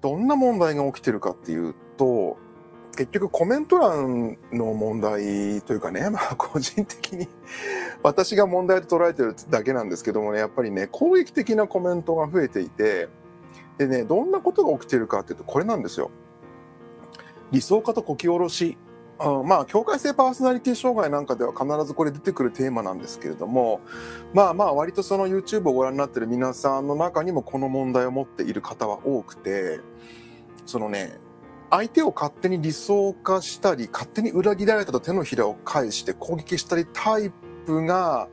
どんな問題が起きてるかっていうと、結局コメント欄の問題というかね、個人的に私が問題と捉えてるだけなんですけどもね、やっぱりね、攻撃的なコメントが増えていて、でね、どんなことが起きてるかっていうと、これなんですよ。理想化とこき下ろし。境界性パーソナリティ障害なんかでは必ずこれ出てくるテーマなんですけれども、割とその YouTube をご覧になってる皆さんの中にもこの問題を持っている方は多くて、そのね、相手を勝手に理想化したり、勝手に裏切られたと手のひらを返して攻撃したりタイプが、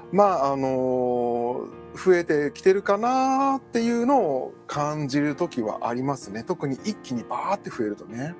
増えてきてるかなっていうのを感じる時はありますね。特に一気にバーって増えるとね。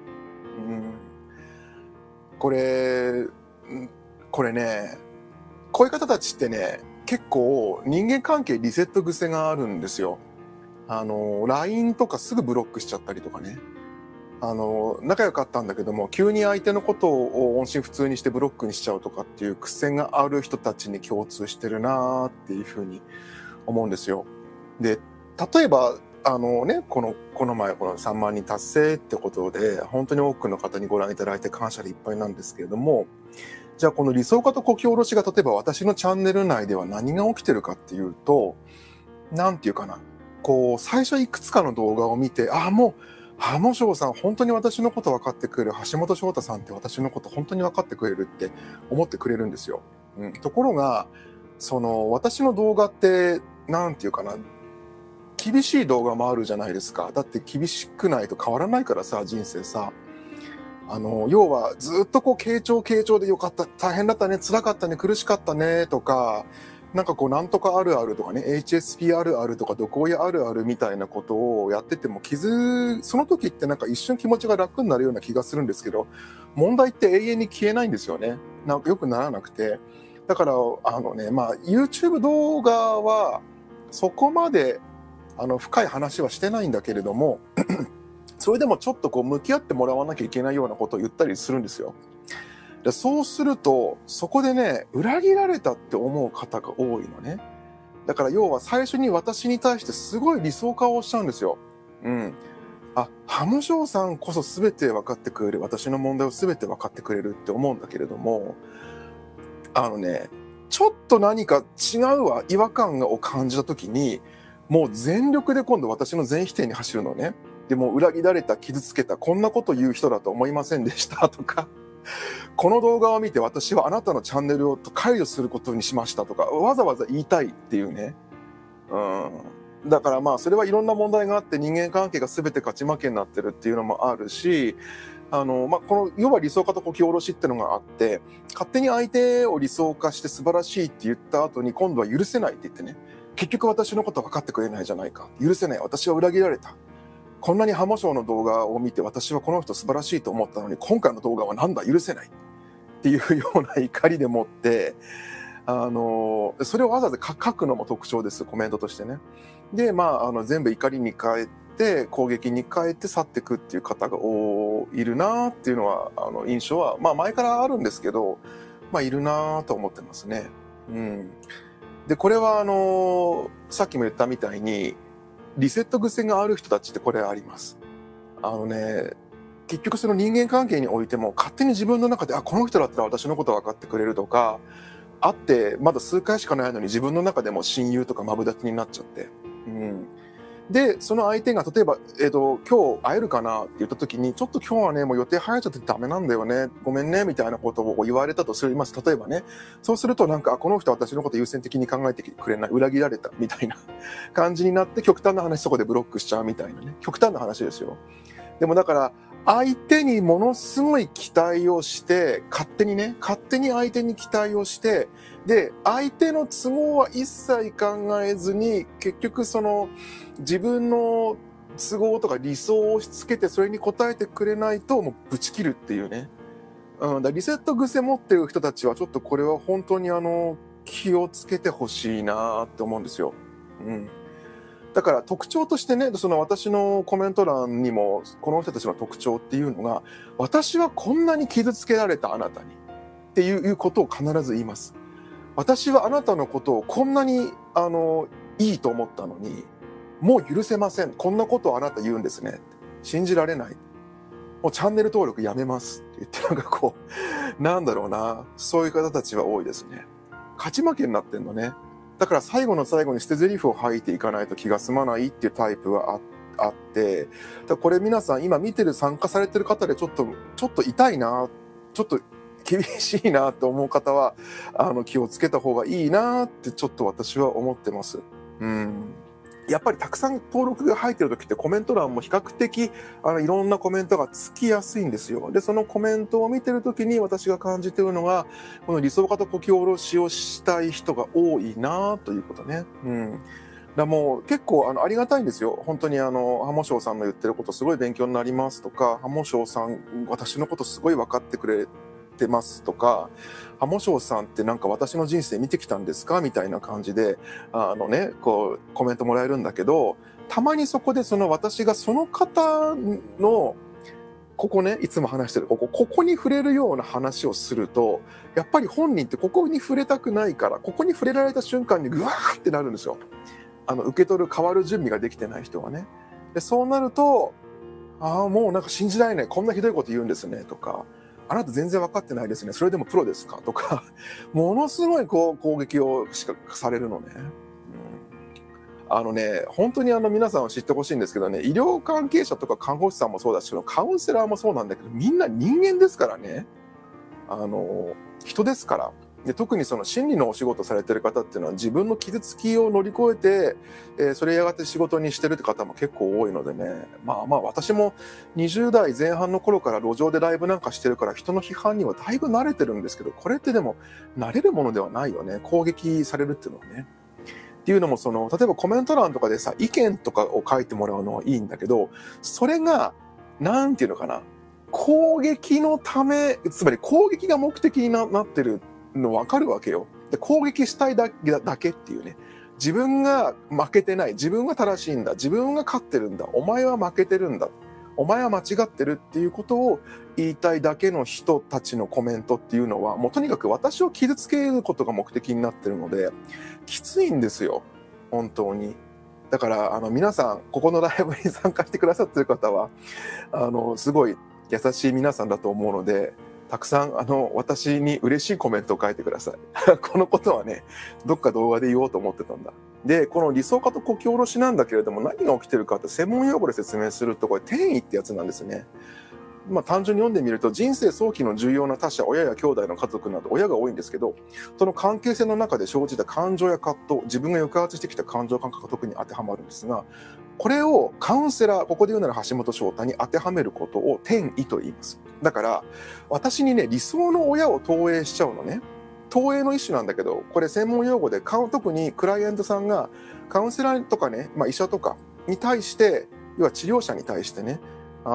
これね、こういう方たちってね、結構人間関係リセット癖があるんですよ。LINE とかすぐブロックしちゃったりとかね。仲良かったんだけども、急に相手のことを音信不通にしてブロックにしちゃうとかっていう癖がある人たちに共通してるなーっていうふうに思うんですよ。で、例えば、この前、この3万人達成ってことで、本当に多くの方にご覧いただいて感謝でいっぱいなんですけれども、じゃあこの理想化とこき下ろしが、例えば私のチャンネル内では何が起きてるかっていうと、なんていうかな、最初いくつかの動画を見て、もう、浜翔さん、本当に私のこと分かってくれる。橋本翔太さんって私のこと本当に分かってくれるって思ってくれるんですよ。ところが、私の動画って、なんていうかな、厳しい動画もあるじゃないですか。だって厳しくないと変わらないからさ、人生さ。要はずっと傾聴でよかった、大変だったね、辛かったね、苦しかったね、とか、なんとかあるあるとかね、HSP あるあるとか、どこやあるあるみたいなことをやっててもその時って一瞬気持ちが楽になるような気がするんですけど、問題って永遠に消えないんですよね。よくならなくて。だから、YouTube 動画はそこまで深い話はしてないんだけれども、それでもちょっと向き合ってもらわなきゃいけないようなことを言ったりするんですよ。でそうすると、そこでね、裏切られたって思う方が多いのね。だから要は最初に私に対してすごい理想化をしちゃうんですよ。浜翔さんこそ全て分かってくれる。私の問題を全て分かってくれるって思うんだけれども、ちょっと何か違うわ、違和感を感じた時に、もう全力で今度私の全否定に走るのね。でも裏切られた、傷つけた、こんなこと言う人だと思いませんでしたとか、この動画を見て私はあなたのチャンネルを解除することにしましたとか、わざわざ言いたいっていうね。だからそれはいろんな問題があって人間関係が全て勝ち負けになってるっていうのもあるし、この要は理想化とこき下ろしっていうのがあって、勝手に相手を理想化して素晴らしいって言った後に今度は許せないって言ってね、結局私のこと分かってくれないじゃないか。許せない。私は裏切られた。こんなに浜翔の動画を見て私はこの人素晴らしいと思ったのに、今回の動画はなんだ許せないっていうような怒りでもって、それをわざわざ書くのも特徴です、コメントとしてね。で、全部怒りに変えて、攻撃に変えて去っていくっていう方がいるなっていうのは、印象は、前からあるんですけど、いるなと思ってますね。で、これはさっきも言ったみたいに、リセット癖がある人たちってこれあります。結局その人間関係においても勝手に自分の中で、この人だったら私のこと分かってくれるとか、会ってまだ数回しかないのに自分の中でも親友とかマブダチになっちゃって。で、その相手が例えば、今日会えるかなって言った時に、ちょっと今日はね、もう予定早いちゃってダメなんだよね。ごめんね、みたいなことを言われたとします。例えばね。そうするとこの人は私のこと優先的に考えてくれない。裏切られた、みたいな感じになって、極端な話そこでブロックしちゃうみたいなね。極端な話ですよ。でもだから、相手にものすごい期待をして、勝手に相手に期待をして、で、相手の都合は一切考えずに、結局自分の都合とか理想を押し付けて、それに応えてくれないと、もうぶち切るっていうね。リセット癖持ってる人たちは、ちょっとこれは本当に気をつけてほしいなって思うんですよ。だから特徴としてね、私のコメント欄にも、この人たちの特徴っていうのが、私はこんなに傷つけられたあなたにっていうことを必ず言います。私はあなたのことをこんなにいいと思ったのに、もう許せません。こんなことをあなた言うんですね。 信じられない。もうチャンネル登録やめますって言って、なんかこう、なんだろうな、そういう方たちは多いですね。勝ち負けになってんのね。だから最後の最後に捨て台詞を吐いていかないと気が済まないっていうタイプはあって、だからこれ皆さん今見てる参加されてる方でちょっと痛いな、ちょっと厳しいなと思う方は、気をつけた方がいいなってちょっと私は思ってます。うん。やっぱりたくさん登録が入ってる時ってコメント欄も比較的いろんなコメントがつきやすいんですよ。で、そのコメントを見てる時に私が感じてるのが、この理想型こき下ろしをしたい人が多いなということね。うん。だもう結構ありがたいんですよ。本当にハモショウさんの言ってることすごい勉強になりますとか、ハモショウさん私のことすごい分かってくれてますとか、ハモショウさんってなんか私の人生見てきたんですかみたいな感じでこうコメントもらえるんだけど、たまにそこで私がその方のここね、いつも話してるここに触れるような話をすると、やっぱり本人ってここに触れたくないから、ここに触れられた瞬間にグワーってなるんですよ。受け取る変わる準備ができてない人はね。でそうなると、もうなんか信じられない、こんなひどいこと言うんですねとか、あなた全然分かってないですね、それでもプロですかとか、ものすごいこう攻撃をされるのね。本当に皆さんは知ってほしいんですけどね、医療関係者とか看護師さんもそうだし、カウンセラーもそうなんだけど、みんな人間ですからね。人ですから。で特にその心理のお仕事されてる方っていうのは自分の傷つきを乗り越えて、それやがて仕事にしてるって方も結構多いのでね、まあ私も20代前半の頃から路上でライブなんかしてるから人の批判にはだいぶ慣れてるんですけど、これってでも慣れるものではないよね。攻撃されるっていうのはね。っていうのも例えばコメント欄とかでさ、意見とかを書いてもらうのはいいんだけど、それがなんていうのかな、攻撃のため、つまり攻撃が目的になってるの分かるわけよ。で攻撃したいだけっていうね。自分が負けてない。自分が正しいんだ。自分が勝ってるんだ。お前は負けてるんだ。お前は間違ってるっていうことを言いたいだけの人たちのコメントっていうのは、もうとにかく私を傷つけることが目的になってるので、きついんですよ。本当に。だから皆さん、ここのライブに参加してくださってる方は、すごい優しい皆さんだと思うので、たくさん私に嬉しいコメントを書いてください。このことはね、どっか動画で言おうと思ってたんだ。で、この理想型こき下ろしなんだけれども、何が起きてるかって専門用語で説明すると、これ転移ってやつなんですね。単純に読んでみると、人生早期の重要な他者、親や兄弟の家族など親が多いんですけど、その関係性の中で生じた感情や葛藤、自分が抑圧してきた感情感覚が特に当てはまるんですが、これをカウンセラー、ここで言うなら橋本翔太に当てはめることを転移と言います。だから私にね、理想の親を投影しちゃうのね。投影の一種なんだけど、これ専門用語で特にクライアントさんがカウンセラーとかね、医者とかに対して、要は治療者に対してね、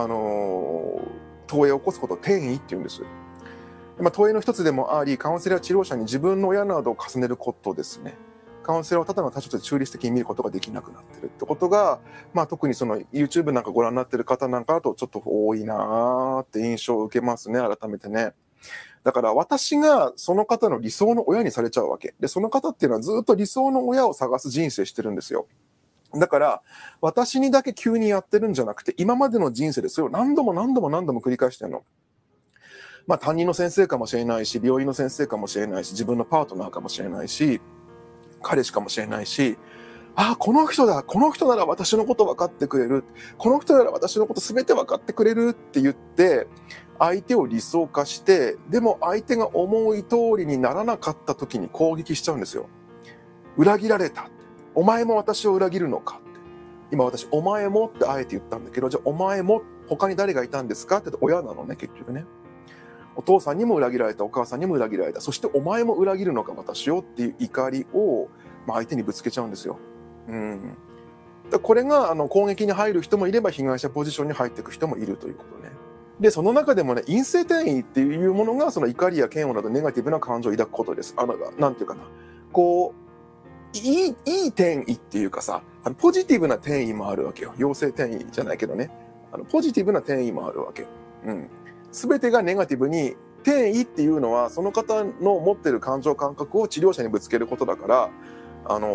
投影を起こすことを転移って言うんです。投影の一つでもあり、カウンセラー治療者に自分の親などを重ねることですね。カウンセラーをただの他者として中立的に見ることができなくなってるってことが、特にYouTube なんかご覧になってる方なんかだとちょっと多いなーって印象を受けますね、改めてね。だから私がその方の理想の親にされちゃうわけ。で、その方っていうのはずっと理想の親を探す人生してるんですよ。だから私にだけ急にやってるんじゃなくて、今までの人生でそれを何度も繰り返してるの。担任の先生かもしれないし、病院の先生かもしれないし、自分のパートナーかもしれないし、彼氏かもしれないし、この人だ、この人なら私のこと分かってくれる、この人なら私のこと全て分かってくれるって言って、相手を理想化して、でも相手が思い通りにならなかった時に攻撃しちゃうんですよ。裏切られた。お前も私を裏切るのかって。今私、お前もってあえて言ったんだけど、じゃあお前も他に誰がいたんですかって言って親なのね、結局ね。お父さんにも裏切られた、お母さんにも裏切られた、そしてお前も裏切るのか私をっていう怒りを、相手にぶつけちゃうんですよ。これが攻撃に入る人もいれば被害者ポジションに入っていく人もいるということね。でその中でもね、陰性転移っていうものがその怒りや嫌悪などネガティブな感情を抱くことです。なんていうかな、こういい転移っていうかさ、ポジティブな転移もあるわけよ。陽性転移じゃないけどね、ポジティブな転移もあるわけ。全てがネガティブに、転移っていうのはその方の持ってる感情感覚を治療者にぶつけることだから、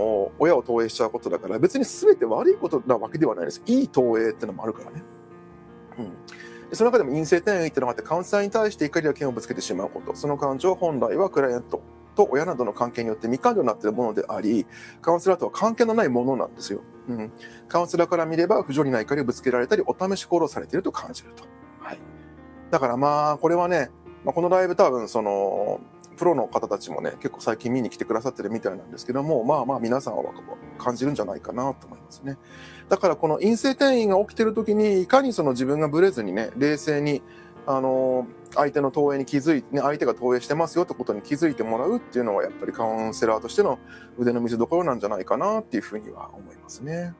親を投影しちゃうことだから、別に全て悪いことなわけではないです。いい投影ってのもあるからね。 でその中でも陰性転移っていうのがあって、カウンセラーに対して怒りや嫌悪をぶつけてしまうこと、その感情は本来はクライアントと親などの関係によって未完了になっているものであり、カウンセラーとは関係のないものなんですよ。カウンセラーから見れば不条理な怒りをぶつけられたり、お試し殺されていると感じると。だからこれはね、このライブ多分プロの方たちもね、結構最近見に来てくださってるみたいなんですけども、皆さんは感じるんじゃないかなと思いますね。だからこの陰性転移が起きてる時に、いかに自分がブレずにね、冷静に、相手の投影に気づいて、ね、相手が投影してますよってことに気づいてもらうっていうのは、やっぱりカウンセラーとしての腕の見せ所なんじゃないかなっていうふうには思いますね。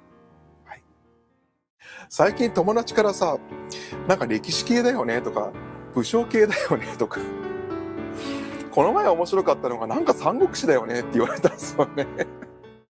最近友達からさ、なんか歴史系だよねとか、武将系だよねとか、この前面白かったのが、なんか三国志だよねって言われたんですよね。